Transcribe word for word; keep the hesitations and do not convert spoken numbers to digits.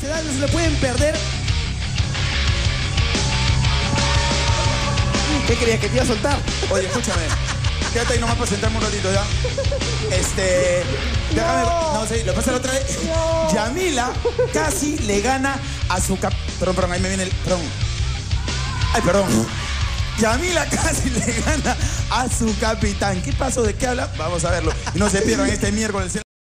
se da, no se le pueden perder. ¿Qué creías que te iba a soltar? Oye, escúchame. Quédate ahí nomás para sentarme un ratito, ¿ya? Este... Déjame... No. No, sí, lo pasa la otra vez. No. Yamila casi le gana a su cap... Perdón, perdón, ahí me viene el... Perdón. Ay, perdón. Yamila casi le gana a su capitán. ¿Qué pasó? ¿De qué habla? Vamos a verlo. Y no se pierdan este miércoles.